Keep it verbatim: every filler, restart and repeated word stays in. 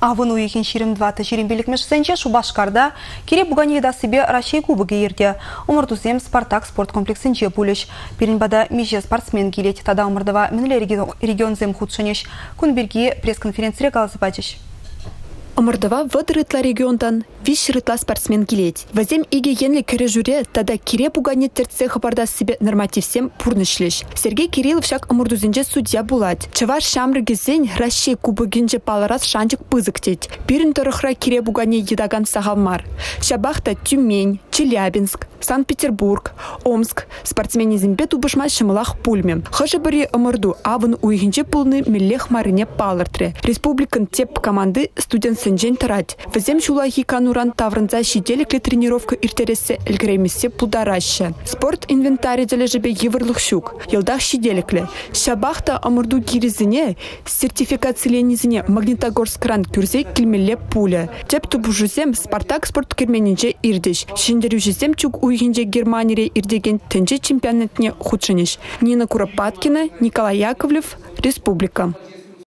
Авын уйхин ширим двата ширим беликмешсенче Шубашкарда кире бугани да себе Россия кубоги ерде. Умыртузем Спартак спорт комплексенче пулеш. Перенбада меже спортсмен келет. Тада умырдава минуле регионзем худшенеш. Кунберги пресс-конференция галзыбачеш. Омырдава вăдырытла региондан виш рытла спортсмен келет. Вазем иге енле кере жүре, тада кире бугане терце хабарда себе нормативсем пурнышлеш. Сергей Кириллов шак омырдузенче судья булать. Чаваш шамрыгезен Россия кубогинче паларас шанчык пызыктеть. Пирин торыхра кире бугане едаган сахалмар. Шабахта Тюмень, Челябинск, Санкт-Петербург, Омск. Спортсменизмбе тубышма шымылах пульме. Хыжы бири омырду авын уйгинче пулны миллех марыне палыртре. Республикан теп команды студент сенжен тарать. Вазем шулахи кануран таврынца шиделекле тренировка иртересе эльгремесе пулдараща. Спорт инвентарь дележебе еврлых щук. Елдах шиделекле. Шабахта омырду киризине, сертификациленизине Магнитогорск кран кюрзе кильмелле пуля. Теп тубужузем Спартак спорт керменинче ирдеш. Шиндерюжезем чук уйгинче Германире ирдеген тенче чемпионатне худшенеш. Нина Куропаткина, Николай Яковлев, Республика.